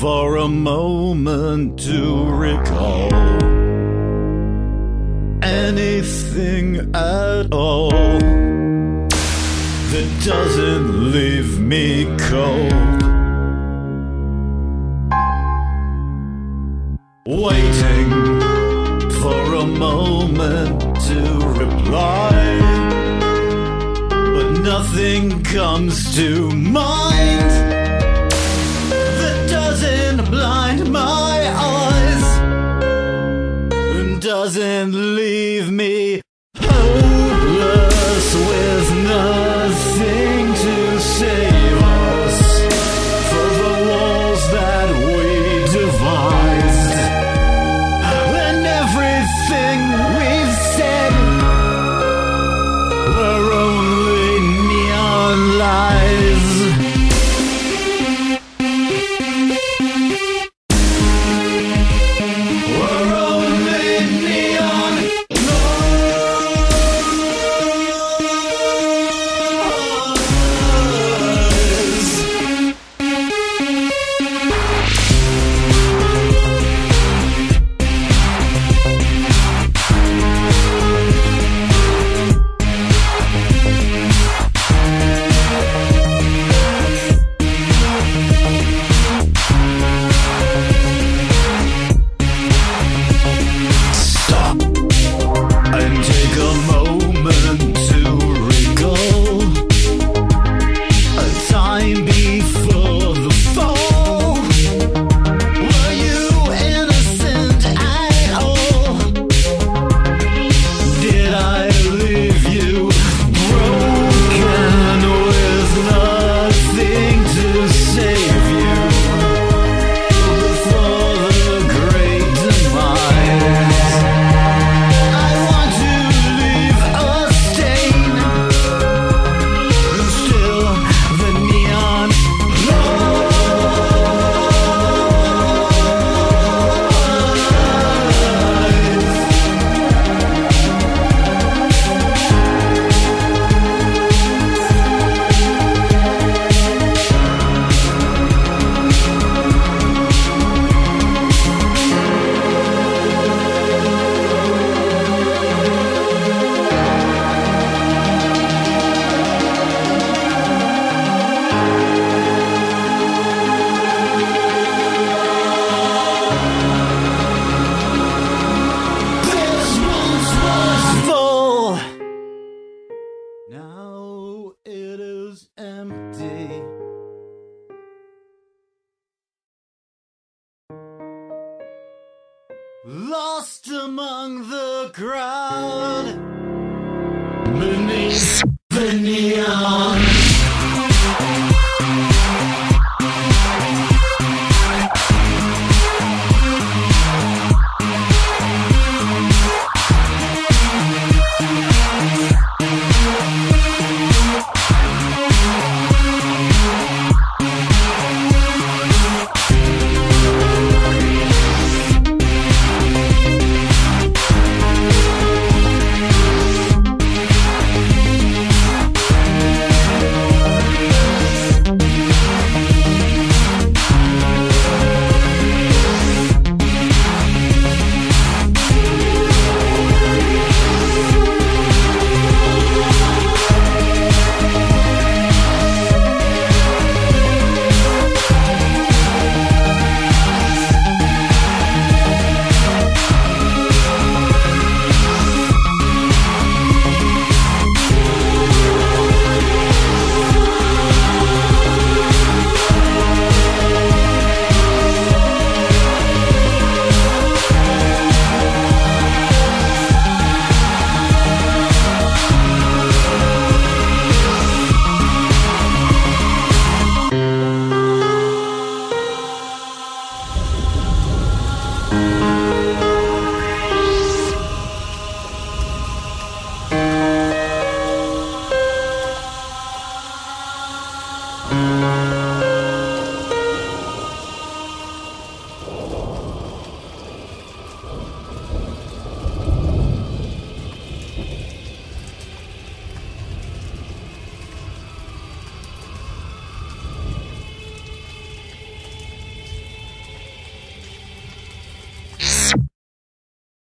for a moment to recall anything at all that doesn't leave me cold. Waiting for a moment to reply, but nothing comes to mind that doesn't blind my eyes and doesn't leave me hopeless with nothing to save us for the walls that we devised and everything we've said were only neon lies. We're only neon now it is empty. Lost among the crowd beneath